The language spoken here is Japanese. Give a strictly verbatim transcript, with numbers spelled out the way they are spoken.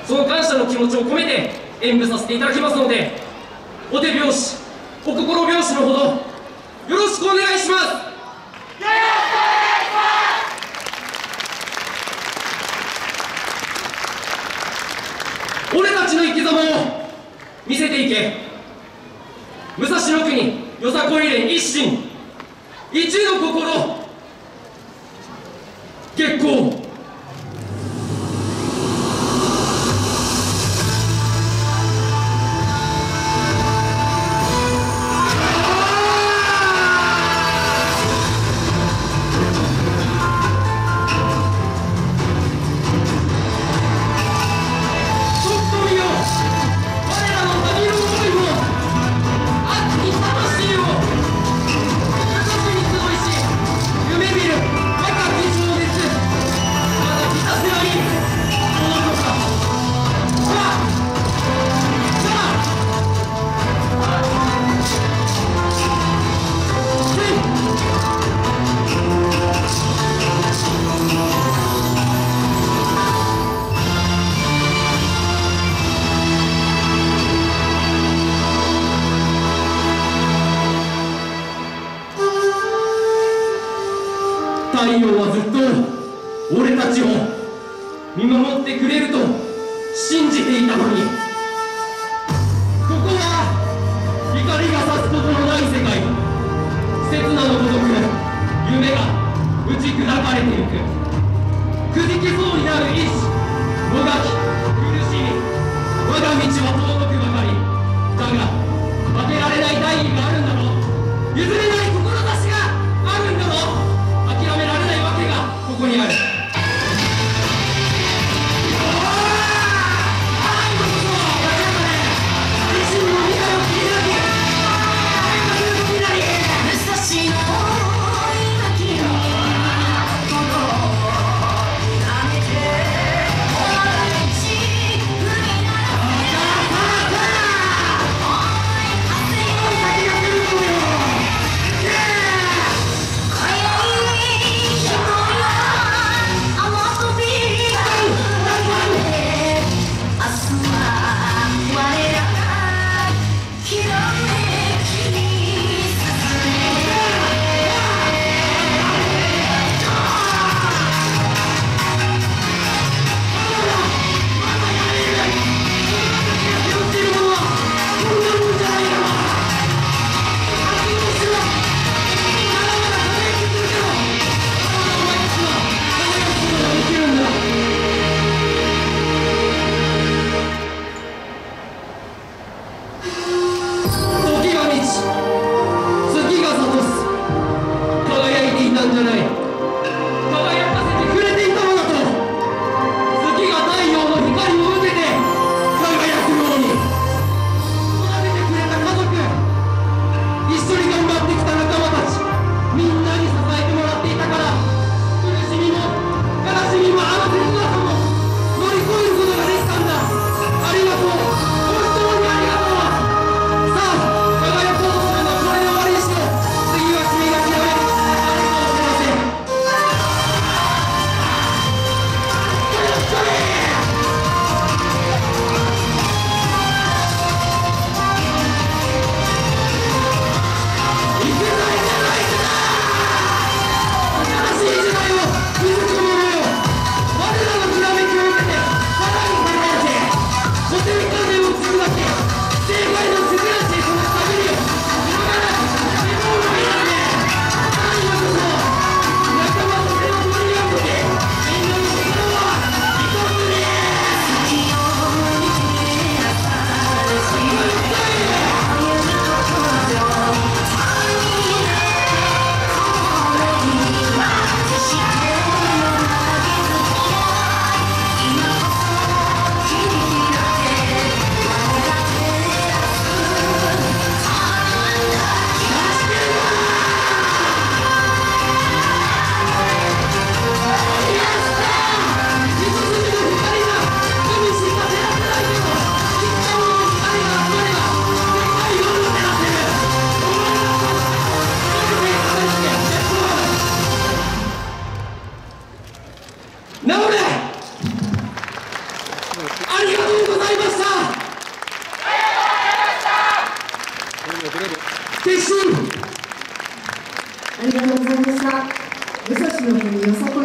その感謝の気持ちを込めて演舞させていただきますので、お手拍子、お心拍子のほどよろしくお願いします。俺たちの生き様を見せていけ。武蔵野国よさこい連一心一の心結構。太陽はずっと俺たちを見守ってくれると信じていたのに、ここは光が差すことのない世界。刹那のごとく夢が打ち砕かれていく。くじけそうになる意志もがき苦しみ、我が道は遠のくばかり。だが負けられない大義があるんだろう。譲れない志があるんだろう。諦められないわけがここにある。 「 ありがとうございました。決心。 ありがとうございました。武蔵の国よさこ